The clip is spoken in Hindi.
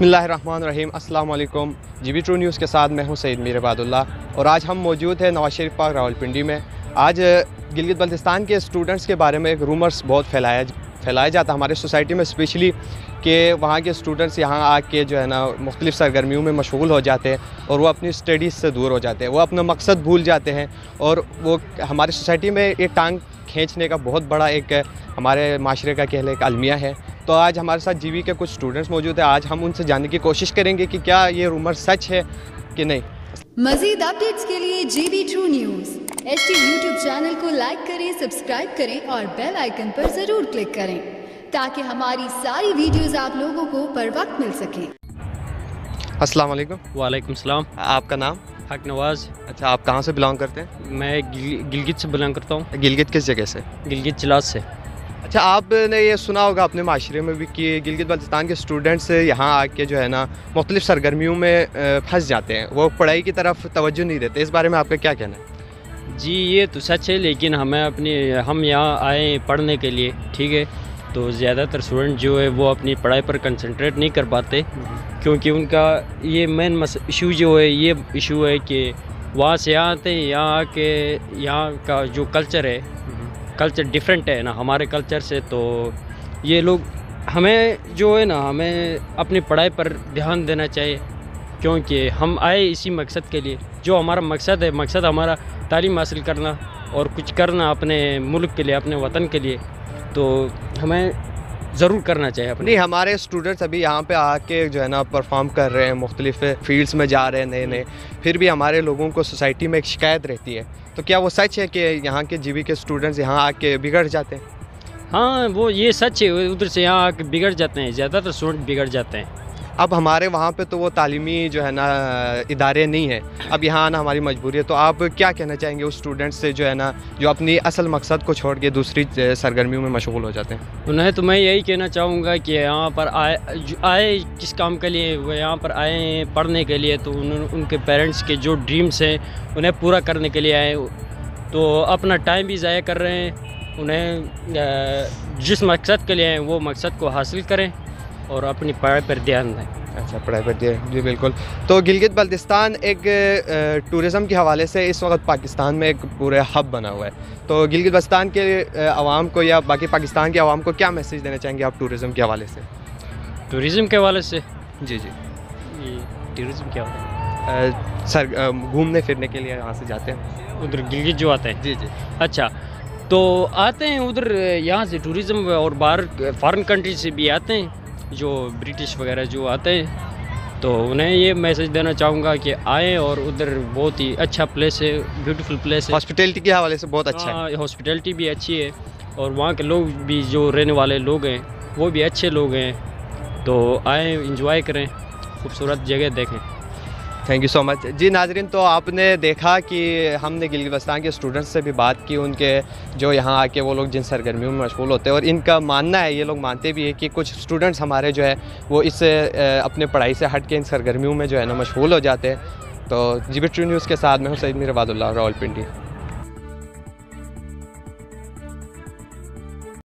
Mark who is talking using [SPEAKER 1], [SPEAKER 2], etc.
[SPEAKER 1] बिस्मिल्लाहिर्रहमानिर्रहीम अस्सलाम वालेकुम। GB ट्रू न्यूज़ के साथ मैं हूं सईद मीर इबादुल्लाह और आज हम मौजूद हैं नवाज शरीफ पार्क रावलपिंडी में। आज गिलगित बल्तिस्तान के स्टूडेंट्स के बारे में एक रूमर्स बहुत फैलाया जाता है हमारे सोसाइटी में, स्पेशली कि वहाँ के स्टूडेंट्स यहाँ आके जो है ना मुख्तलिफ़ सरगर्मियों में मशगूल हो जाते हैं और वो अपनी स्टडीज़ से दूर हो जाते हैं, वो अपना मकसद भूल जाते हैं और वो हमारी सोसाइटी में एक टांग खींचने का बहुत बड़ा एक हमारे माशरे का कह लें एक अलमिया है। तो आज हमारे साथ जीवी के कुछ स्टूडेंट्स मौजूद हैं। आज हम उनसे जानने की कोशिश करेंगे कि क्या ये रूमर सच है कि नहीं।
[SPEAKER 2] मज़ीद अपडेट्स के लिए GB true news HT YouTube channel को लाइक करें, सब्सक्राइब करें और बेल आइकन पर ज़रूर क्लिक करें ताकि हमारी सारी वीडियोस आप लोगों को बर वक्त मिल सकें।
[SPEAKER 1] अस्सलाम वालेकुम।
[SPEAKER 3] वालेकुम सलाम।
[SPEAKER 1] आपका नाम?
[SPEAKER 3] हक नवाज़।
[SPEAKER 1] अच्छा, आप कहाँ से बिलोंग करते हैं?
[SPEAKER 3] मैं गिलगित से बिलोंग करता हूँ।
[SPEAKER 1] गिलगित किस जगह से?
[SPEAKER 3] गिलगित चिलास से।
[SPEAKER 1] अच्छा, आपने ये सुना होगा अपने माशरे में भी कि गिलगित बल्तिस्तान के स्टूडेंट्स यहाँ आके जो है ना मुख्तलिफ़ सरगर्मियों में फंस जाते हैं, वो पढ़ाई की तरफ तवज्जो नहीं देते। इस बारे में आपका क्या कहना है?
[SPEAKER 3] जी ये तो सच है, लेकिन हम यहाँ आए पढ़ने के लिए, ठीक है, तो ज़्यादातर स्टूडेंट जो है वो अपनी पढ़ाई पर कंसंट्रेट नहीं कर पाते क्योंकि उनका ये मेन इशू जो है ये इशू है कि वहाँ से यहाँ आते हैं, यहाँ आके यहाँ का जो कल्चर है, कल्चर डिफरेंट है ना हमारे कल्चर से। तो ये लोग हमें जो है ना हमें अपनी पढ़ाई पर ध्यान देना चाहिए क्योंकि हम आए इसी मकसद के लिए। जो हमारा मकसद है, मकसद हमारा तालीम हासिल करना और कुछ करना अपने मुल्क के लिए, अपने वतन के लिए, तो हमें ज़रूर करना चाहिए अपने।
[SPEAKER 1] नहीं, हमारे स्टूडेंट्स अभी यहाँ पे आके जो है ना परफॉर्म कर रहे हैं, मुख्तलिफ़ फील्ड्स में जा रहे हैं नए, फिर भी हमारे लोगों को सोसाइटी में एक शिकायत रहती है। तो क्या वो सच है कि यहाँ के GB के स्टूडेंट्स यहाँ आके बिगड़ जाते हैं?
[SPEAKER 3] हाँ, वो ये सच है, उधर से यहाँ आके बिगड़ जाते हैं, ज़्यादातर स्टूडेंट बिगड़ जाते हैं।
[SPEAKER 1] अब हमारे वहाँ पे तो वो तालीमी जो है ना इदारे नहीं हैं, अब यहाँ आना हमारी मजबूरी है। तो आप क्या कहना चाहेंगे उस स्टूडेंट्स से जो है ना जो अपनी असल मकसद को छोड़ के दूसरी सरगर्मियों में मशगूल हो जाते हैं?
[SPEAKER 3] उन्हें तो मैं यही कहना चाहूँगा कि यहाँ पर आए किस काम के लिए, वो यहाँ पर आए पढ़ने के लिए, तो उनके पेरेंट्स के जो ड्रीम्स हैं उन्हें पूरा करने के लिए आए, तो अपना टाइम भी ज़ाया कर रहे हैं। उन्हें जिस मकसद के लिए आए वो मकसद को हासिल करें और अपनी पढ़ाई पर ध्यान दें।
[SPEAKER 1] अच्छा, पढ़ाई पर ध्यान, जी बिल्कुल। तो गिलगित बल्तिस्तान एक टूरिज़म के हवाले से इस वक्त पाकिस्तान में एक पूरे हब बना हुआ है। तो गिलगित बल्तिस्तान के आवाम को या बाकी पाकिस्तान के आवाम को क्या मैसेज देना चाहेंगे आप टूरिज़म के हवाले से?
[SPEAKER 3] टूरिज़म के हवाले से?
[SPEAKER 1] जी।
[SPEAKER 3] ये टूरिज़म क्या होता है?
[SPEAKER 1] सर घूमने फिरने के लिए यहाँ से जाते हैं
[SPEAKER 3] उधर गिलगित जो आते हैं?
[SPEAKER 1] जी।
[SPEAKER 3] अच्छा, तो आते हैं उधर यहाँ से टूरिज़म और बाहर फॉरेन कंट्री से भी आते हैं, जो ब्रिटिश वगैरह जो आते हैं। तो उन्हें ये मैसेज देना चाहूँगा कि आए और उधर बहुत ही अच्छा प्लेस है, ब्यूटीफुल प्लेस है।
[SPEAKER 1] हॉस्पिटैलिटी के हवाले से बहुत अच्छा है।
[SPEAKER 3] हॉस्पिटैलिटी भी अच्छी है और वहाँ के लोग भी जो रहने वाले लोग हैं वो भी अच्छे लोग हैं। तो आए, इंजॉय करें, खूबसूरत जगह देखें।
[SPEAKER 1] Thank you so much. जी नाजरीन, तो आपने देखा कि हमने गिलगित बल्तिस्तान के स्टूडेंट्स से भी बात की, उनके जो यहाँ आके वो लोग जिन सरगर्मियों में मशगूल होते हैं और इनका मानना है, ये लोग मानते भी है कि कुछ स्टूडेंट्स हमारे जो है वो इससे अपने पढ़ाई से हट के इन सरगर्मियों में जो है ना मशगूल हो जाते हैं। तो GB ट्रू न्यूज़ के साथ मैं हूँ सईद मीर इबादुल्लाह रावलपिंडी।